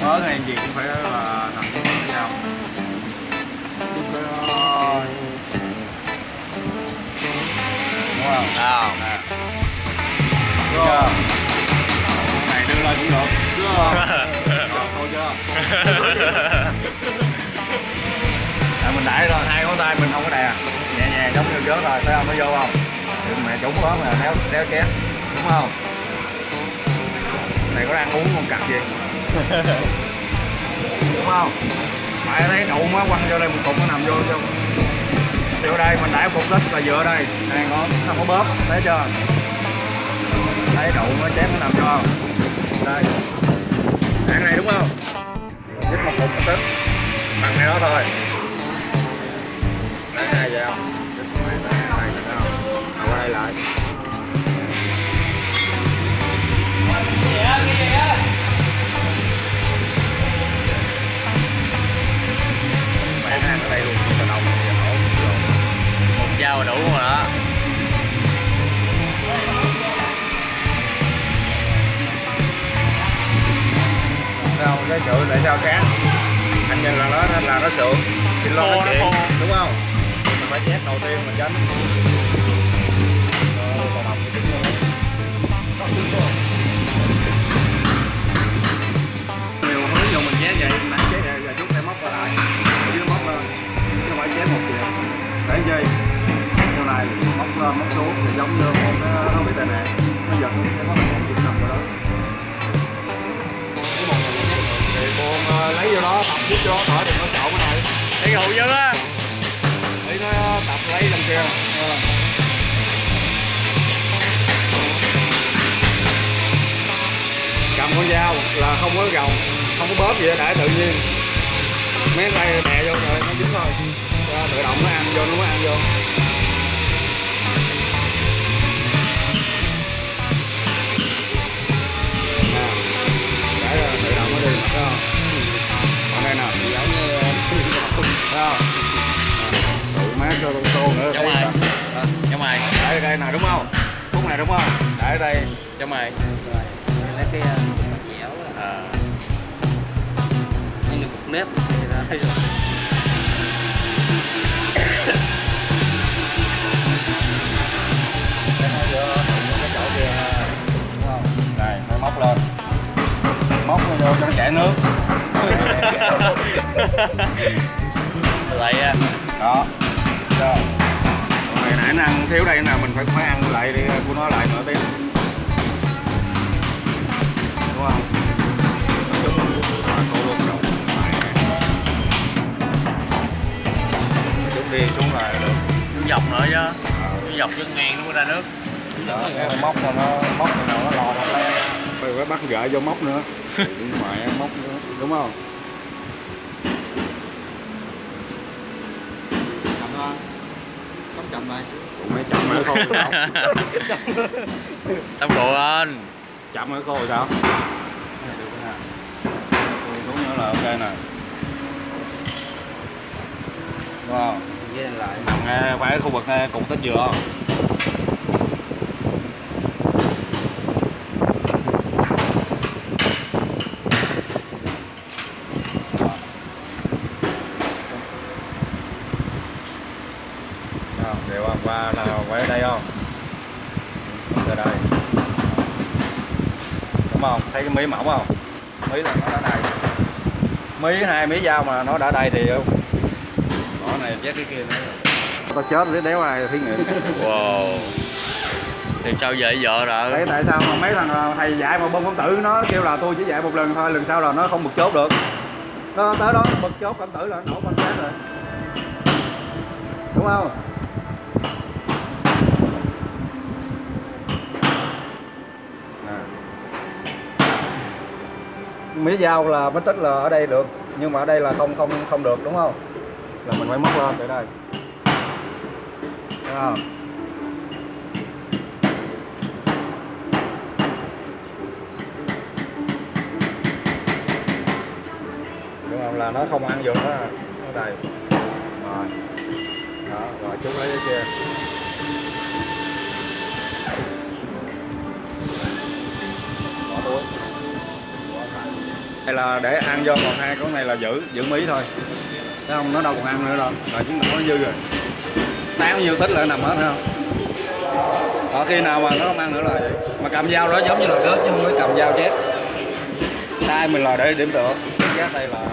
mớ hay gì cũng phải là nằm với nhau. Đúng không? Nè. Đúng không? Này đưa lên cũng được. Đúng không? Thôi chưa? Mình đẩy rồi, hai ngón tay mình không có đè. Nhẹ nhàng giống như trước rồi, thấy không? Nó vô không? Mẹ trúng đó mà đéo chét. Đúng không? Này có đang uống con cặp gì? Đúng không? Mày thấy đụng á, quăng vô đây một cục nó nằm vô trong. Vô đây mình đẩy một cục lít là vừa đây. Này ngon, không có bóp, thấy chưa? Thấy đụng nó chét nó nằm vô không? Đây. Ăn này đúng không? Xích một cục một tích. Bằng này đó thôi. Đấy hai vậy không? Này thấy không? Nào qua đây lại. Bạn ăn ở đây luôn, tự động một dao là đủ rồi đó. Không, cái sườn tại sao sáng? Anh nhìn là nó sườn, thì lo nó chuyện, đúng không? Mình phải chét đầu tiên mình tránh. Còn mọc cái trứng luôn. Nhiều hướng vô mình chét vậy, nãy chét vậy, giờ chút sẽ móc qua lại, chứ nó móc lên, chứ không phải chét một chiều. Để gì? Sau này móc lên móc xuống thì giống như một nó bị tai nạn, nó giật cái móc một chiều nằm vào đó. Thì buồn lấy vô đó tập giúp cho khỏi đừng có trộn cái này. Đi hụ vô đó. Đi nó tập lấy lần kia. Cầm con dao là không có gồng, không có bóp gì để tự nhiên. Mấy tay đè vô rồi nó dính thôi. Tự động nó ăn vô, nó mới ăn vô. Tự động nó đi mặt đó. Còn đây nè, giống như thấy không? Tụ mát cho con tô nữa. Giống mày. Giống mày. Để đây nè đúng không? Khúc này đúng không? Để ở đây. Giống mày. Rồi. Lấy cái dẻo là như một nếp thì ra thấy rồi. Cái chỗ kia đúng không? Đây, phải móc lên. Móc nó vô cho nó chảy nước. Lại đó. Rồi. Hồi nãy nó ăn thiếu đây nè, mình phải ăn lại đi của nó lại nữa tí. Đúng không? Chút đi xuống là được. Xuống dọc nữa chứ. Xuống dọc chân ngang nó mới ra nước. Đó, cái móc rồi nó móc rồi nào nó lò ra. Phải bắt gợi vô móc nữa. Mẹ móc nữa, đúng không? Chậm thôi. Không chậm lại. Mấy chậm mới khô sao? Tốc độ lên. Chậm mới khô sao? Này được nè. Đúng nữa là ok nè. Đúng không? Lại. Nằm phải khu vực cục tích dừa. Đều không? Qua là quay ở đây không? Ở đây. Đúng không? Thấy cái mí mỏng không? Mí là nó ở đây. Mí hai mí dao mà nó đã đây thì đó này chét cái kia nữa. Tao chết để đéo ai thí nghiệm. Wow. Thì sao vậy vợ rồi? Đấy tại sao mà mấy thằng thầy dạy mà bơm cảm tử nó kêu là tôi chỉ dạy một lần thôi, lần sau là nó không bật chốt được. Nó tới đó bật chốt cảm tử là nó nổ con chết rồi. Đúng không? Mía dao là mới tích là ở đây được, nhưng mà ở đây là không được đúng không? Là mình phải móc lên từ đây. Thấy không? Đúng không? Là nó không ăn vô nó ở đây. Rồi. Đó, rồi chú lấy cái kia. Bỏ túi. Bỏ Đây là để ăn vô, còn hai con này là giữ mí thôi. Thấy không, nó đâu còn ăn nữa đâu, rồi chứng tỏ nó dư rồi. Tán nhiêu tích lại nằm hết thấy không? Ở khi nào mà nó không ăn nữa là vậy. Mà cầm dao đó giống như là đớt chứ không phải cầm dao chét. Tay mình là để điểm tựa, chét đây là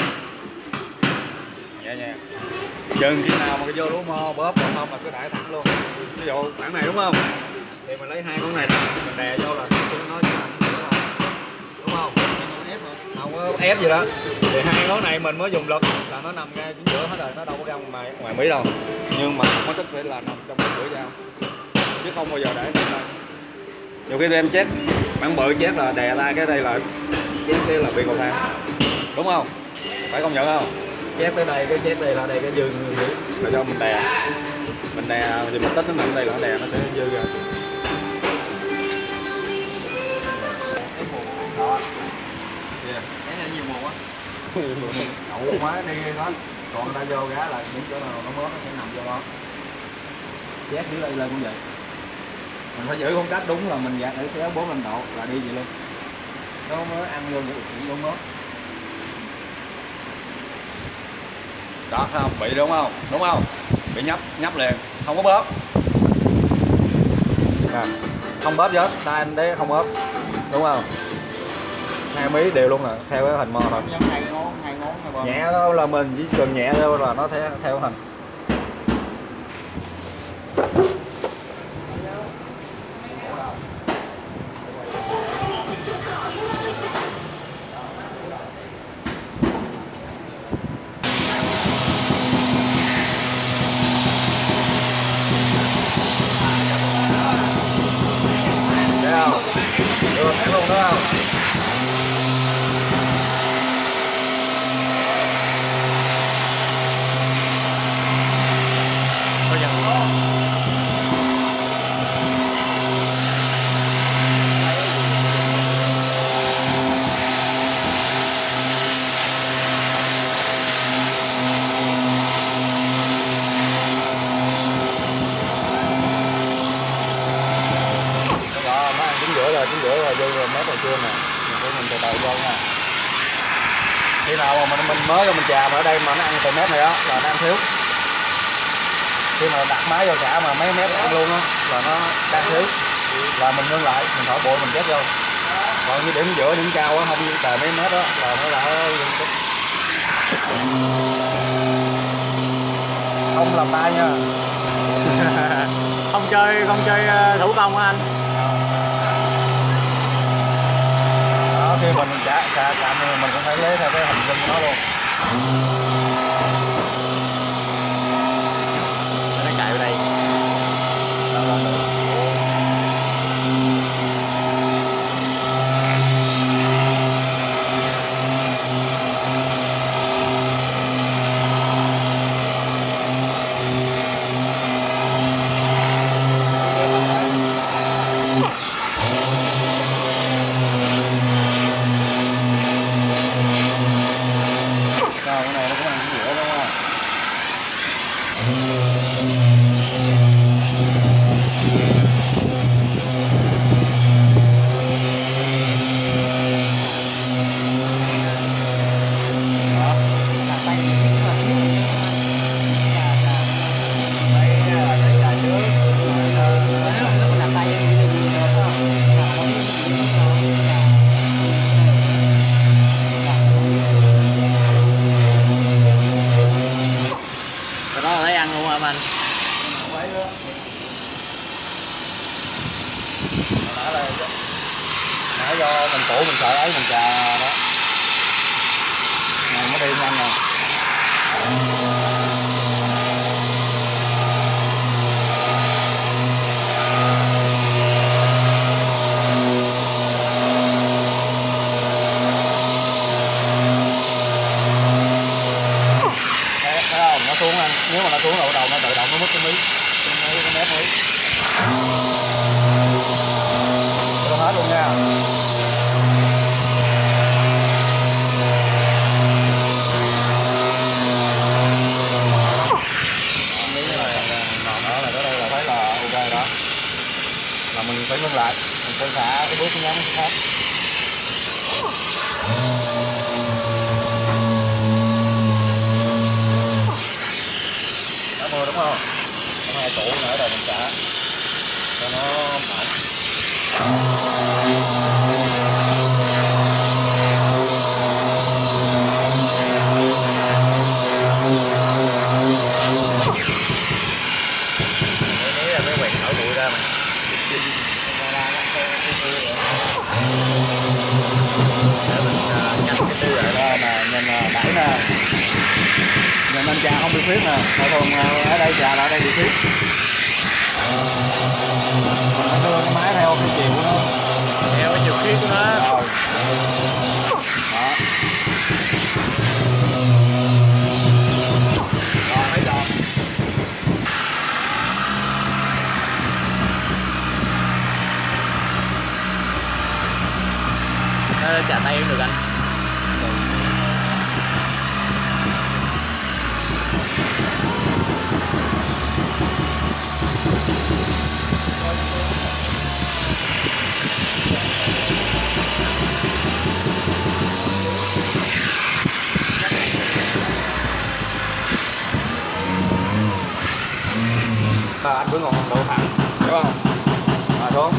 nhẹ nhàng. Chừng khi nào mà cái vô lúa mo bóp còn không là cứ đẩy thẳng luôn. Ví dụ khoảng này đúng không? Thì mình lấy hai con này mình đè vô là nó đúng không? Không có ép gì đó. Thì hai ngón này mình mới dùng lực là nó nằm ngay chính giữa hết rồi, nó đâu có ra ngoài mí đâu. Nhưng mà không có tức phải là nằm trong cái lưỡi dao, chứ không bao giờ để đây. Nhiều khi em chết bản bự chết là đè la cái đây là chết cái là bị cầu thang, đúng không? Phải công nhận không? Chết tới đây cái chết đây là đây cái dư là cho mình đè thì mình tích nó nằm đây là nó đè nó sẽ dư ra. Đó. Yeah. Cái này nhiều mùa quá. Đậu quá đi đó. Còn ta vô gá là những chỗ nào nó mớp nó sẽ nằm vô đó. Chét dưới đây lên cũng vậy. Mình phải giữ khoảng cách đúng là mình dạt ở xéo 45 độ là đi vậy luôn. Nó mới ăn vô những chuyện luôn đó. Đó thấy không? Bị đúng không? Đúng không? Bị nhấp liền, không có bóp. À, không bóp hết, tay anh đấy không bóp. Đúng không? Hai mí đều luôn rồi, theo cái hình mò thôi. Hai ngón Nhẹ đó là mình chỉ cần nhẹ thôi là nó theo hình. Thấy không? Được thẳng luôn đúng không? Chính giữa rồi vô rồi mép hồi trưa nè, mình từ từ vô nha. Khi nào mà mình mới vô mình chà mà ở đây mà nó ăn từ mép này đó là nó ăn thiếu. Khi mà đặt máy vô chả mà mấy mép ăn luôn á là nó đang thiếu, là mình ngưng lại, mình thổi bụi mình chét vô. Còn như điểm giữa điểm cao á không tờ mấy mét đó là nó đã không làm tay nha. không chơi thủ công hả anh? Khi mình chạm thì mình cũng phải lấy theo cái hình dung của nó luôn. Nó chạy vào đây. Cái này nó cũng ăn giữa đúng không? Anh nãy do mình phủ mình sợ ấy mình chà đó này mới đi nhanh nè. Thấy không? Nó xuống anh, nếu mà nó xuống là bắt đầu nó tự động nó mất cái mí, cái mép mí. Cho hết luôn nha. Đó là tới đây là thấy là ok đó. Là mình phải ngưng lại, mình phải xả cái bước nhắm khác. nhanh cái tư rồi. Đó nè, nhìn đẩy nè, nhìn anh chà không bị khuyết nè, thường ở đây chà là ở đây bị khuyết. Mình phải đưa cái máy theo cái chiều của nó, Theo cái chiều khí của nó. rồi. Đó. Rồi mấy giòn. Nó chà tay cũng được anh. Anh cứ ngồi độ thẳng, hiểu không? Xuống.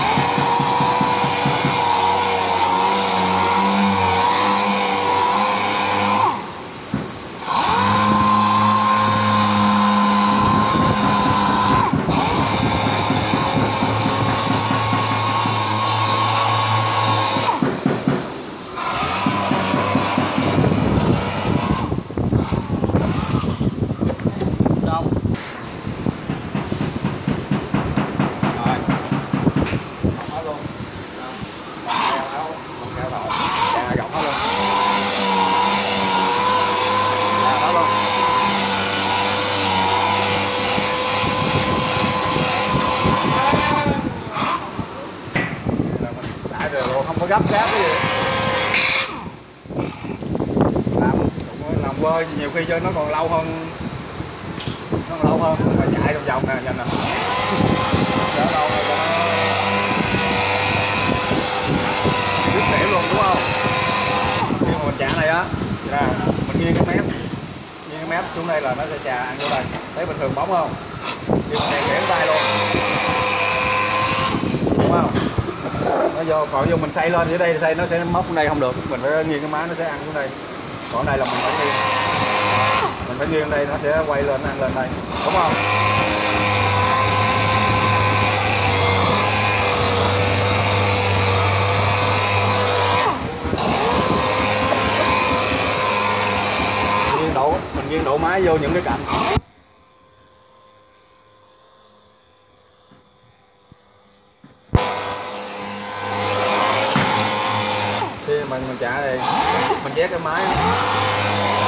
Không có gấp gáp cái gì, làm quơ nhiều khi cho nó còn lâu hơn, mà chạy vòng vòng nè, nhìn nè, đỡ lâu rồi cho nó đứt điểm luôn, đúng không? Khi mà mình chạ này á, nè, mình nghiêng cái mép xuống đây là nó sẽ chà ăn vô đây, thấy bình thường bóng không? Khi mình đèn điểm tay luôn, đúng không? Nó vô, còn vô mình xây lên dưới đây xây nó sẽ móc xuống đây không được, mình phải nghiêng cái má nó sẽ ăn xuống đây, còn đây là mình phải nghiêng đây nó sẽ quay lên ăn lên đây, đúng không? Mình nghiêng độ máy vô những cái cạnh. Khi mình chạ thì mình vét cái máy